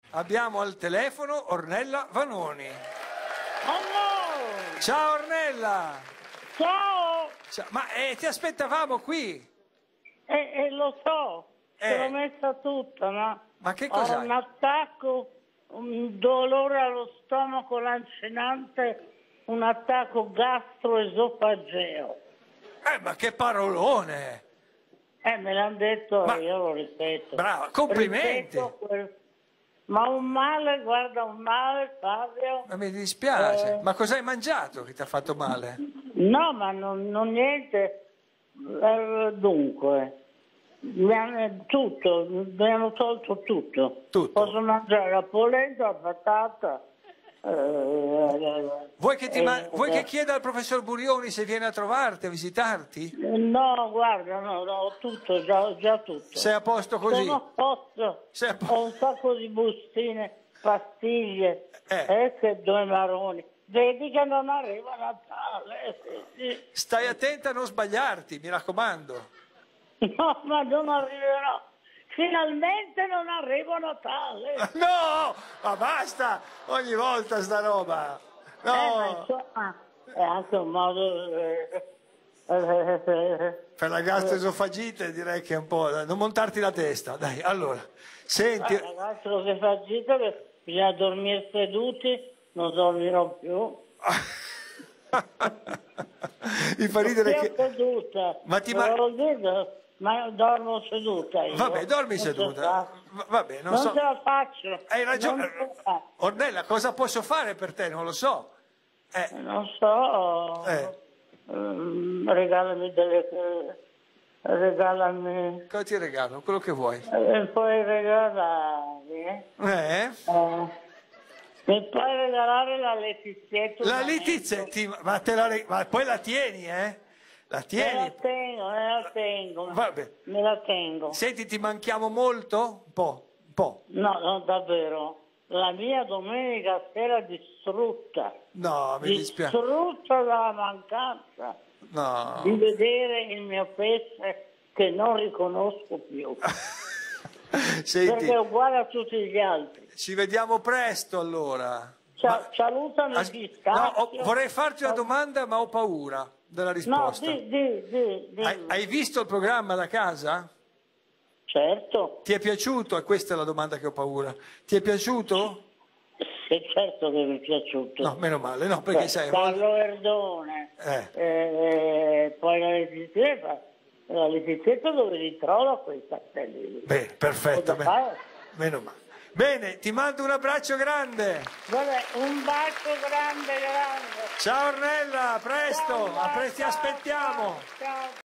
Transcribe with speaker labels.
Speaker 1: Abbiamo al telefono Ornella Vanoni.
Speaker 2: Allora,
Speaker 1: Ciao Ornella!
Speaker 2: ciao!
Speaker 1: Ma ti aspettavamo qui!
Speaker 2: Lo so, te l'ho messa tutta,
Speaker 1: Ma che
Speaker 2: ho
Speaker 1: cos'hai?
Speaker 2: un attacco, un dolore allo stomaco lancinante, un attacco gastroesofageo.
Speaker 1: Ma che parolone!
Speaker 2: Me l'hanno detto,
Speaker 1: Ma-
Speaker 2: io lo ripeto.
Speaker 1: Brava, complimenti!
Speaker 2: Ripeto ma un male, guarda, un male, Fabio.
Speaker 1: Ma mi dispiace. Ma cosa hai mangiato che ti ha fatto male?
Speaker 2: No, ma non niente. Dunque, mi hanno tolto tutto.
Speaker 1: Tutto.
Speaker 2: Posso mangiare la polenta, la patata.
Speaker 1: Vuoi che chieda al professor Burioni se viene a trovarti, a visitarti?
Speaker 2: No, guarda, no, ho tutto, già tutto.
Speaker 1: Sei a posto così?
Speaker 2: Sono a posto.
Speaker 1: Sei a
Speaker 2: Ho un sacco di bustine, pastiglie, che due maroni. Vedi che non arriva Natale. Sì.
Speaker 1: Stai attenta a non sbagliarti, mi raccomando.
Speaker 2: No, ma non arriverò. Finalmente non arrivo a Natale.
Speaker 1: No! Ma basta! Ogni volta sta roba!
Speaker 2: Ma
Speaker 1: No!
Speaker 2: insomma, è anche un modo...
Speaker 1: Per la gastroesofagite direi che è un po'... Non montarti la testa, dai, allora. Senti...
Speaker 2: Ragazzi, lo che fa gita, bisogna dormire seduti, non dormirò più.
Speaker 1: Mi fa ridere
Speaker 2: Io
Speaker 1: che...
Speaker 2: seduta. Ma dormo seduta io.
Speaker 1: Vabbè, dormi
Speaker 2: Non
Speaker 1: seduta. Vabbè, non so...
Speaker 2: ce la faccio.
Speaker 1: Hai ragione.
Speaker 2: Non ce la faccio.
Speaker 1: Ornella, cosa posso fare per te? Non lo so.
Speaker 2: Non so. Regalami regalami.
Speaker 1: Cosa ti regalo? Quello che vuoi.
Speaker 2: Puoi regalarmi? Mi puoi regalare la Letizietta?
Speaker 1: La Letizietta, ma poi la tieni, La tieni?
Speaker 2: Me la tengo.
Speaker 1: Vabbè.
Speaker 2: Me la tengo.
Speaker 1: Senti, ti manchiamo molto? Un po'.
Speaker 2: No, davvero. La mia domenica sera distrutta.
Speaker 1: No, mi dispiace.
Speaker 2: Distrutta dalla mancanza di vedere il mio pesce che non riconosco più.
Speaker 1: Senti,
Speaker 2: perché è uguale a tutti gli altri.
Speaker 1: ci vediamo presto allora.
Speaker 2: Salutami il pistacchio.
Speaker 1: No, vorrei farti una domanda, ma ho paura della risposta.
Speaker 2: No, di.
Speaker 1: Hai visto il programma da casa?
Speaker 2: Certo.
Speaker 1: Ti è piaciuto? Questa è la domanda che ho paura. Ti è piaciuto?
Speaker 2: Sì, certo che mi è piaciuto.
Speaker 1: No, meno male, no, perché sai...
Speaker 2: Carlo Verdone, poi la Letizietta dove li trovo quei cartelli?
Speaker 1: Beh, perfetto, meno male. Bene, ti mando un abbraccio grande.
Speaker 2: Vabbè, un bacio grande.
Speaker 1: Ciao Ornella, a presto, ti aspettiamo.
Speaker 2: Ciao.